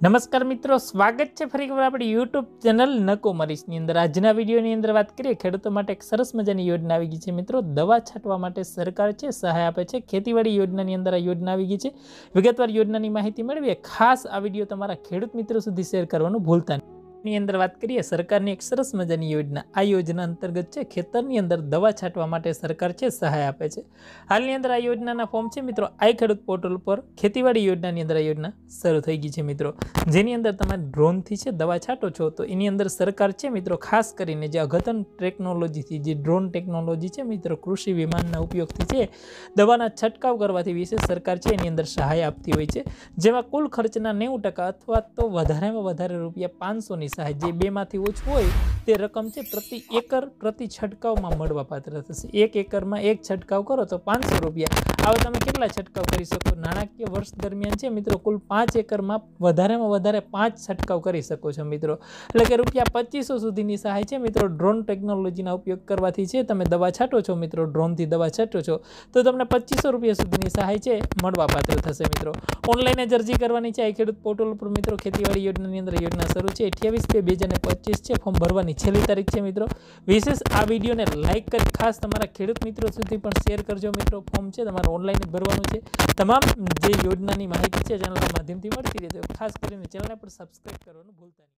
નમસ્કાર મિત્રો, સ્વાગત છે ફરી એકવાર આપણી યુટ્યુબ ચેનલ નકો મરીશની અંદર। આજના વિડીયોની અંદર વાત કરીએ ખેડૂતો માટે એક સરસ મજાની યોજના આવી ગઈ છે મિત્રો। દવા છાંટવા માટે સરકાર છે સહાય આપે છે। ખેતીવાડી યોજનાની અંદર આ યોજના આવી ગઈ છે। વિગતવાર યોજનાની માહિતી મેળવીએ। ખાસ આ વિડીયો તમારા ખેડૂત મિત્રો સુધી શેર કરવાનું ભૂલતા નહીં। ની અંદર વાત કરીએ સરકારની એક સરસ મજાની યોજના। આ યોજના અંતર્ગત છે ખેતરની અંદર દવા છાંટવા માટે સરકાર છે સહાય આપે છે। હાલની અંદર આ યોજનાના ફોર્મ છે મિત્રો આઈ ખેડૂત પોર્ટલ પર ખેતીવાડી યોજનાની અંદર આ યોજના શરૂ થઈ ગઈ છે મિત્રો। જેની અંદર તમે ડ્રોનથી છે દવા છાંટો છો તો એની અંદર સરકાર છે મિત્રો ખાસ કરીને જે અઘતન ટેકનોલોજીથી જે ડ્રોન ટેકનોલોજી છે મિત્રો કૃષિ વિમાનના ઉપયોગથી છે દવાના છંટકાવ કરવાથી વિશે સરકાર છે એની અંદર સહાય આપતી હોય છે। જેમાં કુલ ખર્ચના 90% અથવા તો વધારેમાં વધારે રૂપિયા 500ની સહાય જે બેમાંથી ઓછું હોય તે રકમ છે પ્રતિ એકર પ્રતિ છંટકાવમાં મળવાપાત્ર થશે। એક એકરમાં એક છંટકાવ કરો તો 500 રૂપિયા। આવો તમે કેટલા છંટકાવ કરી શકો? નાણાકીય વર્ષ દરમિયાન છે મિત્રો કુલ 5 એકરમાં વધારેમાં વધારે 5 છંટકાવ કરી શકો છો મિત્રો। એટલે કે રૂપિયા 2500 સુધીની સહાય છે મિત્રો। ડ્રોન ટેકનોલોજીના ઉપયોગ કરવાથી છે તમે દવા છાંટો છો મિત્રો, ડ્રોનથી દવા છાંટો છો તો તમને 2500 રૂપિયા સુધીની સહાય છે મળવાપાત્ર થશે મિત્રો। ઓનલાઈન જ અરજી કરવાની છે આ ખેડૂત પોર્ટલ ઉપર મિત્રો। ખેતીવાડી યોજનાની અંદર યોજના શરૂ છે 28/2/2025 છે। ફોર્મ ભરવાની છેલ્લી તારીખ છે મિત્રો। વિશેષ આ વિડીયોને લાઇક કરી ખાસ તમારા ખેડૂત મિત્રો સુધી પણ શેર કરજો મિત્રો। ફોર્મ છે તમારે ઓનલાઈન જ ભરવાનું છે। તમામ જે યોજનાની માહિતી છે ચેનલના માધ્યમથી મળતી રહેશે। ખાસ કરીને ચેનલને પણ સબસ્ક્રાઇબ કરવાનું ભૂલતા નહીં।